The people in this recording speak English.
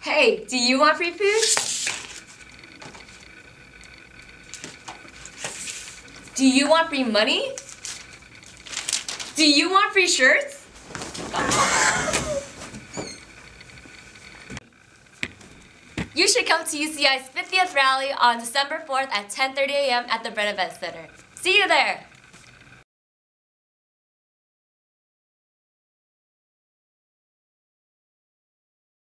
Hey, do you want free food? Do you want free money? Do you want free shirts? You should come to UCI's 50th rally on December 4th at 10:30 a.m. at the Bren Events Center. See you there!